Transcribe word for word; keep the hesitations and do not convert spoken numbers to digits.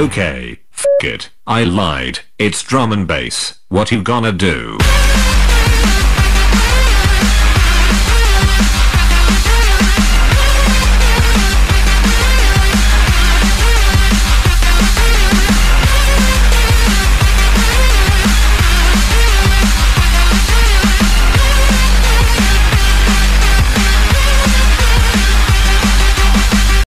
Okay, f it, I lied, it's drum and bass, what you gonna do?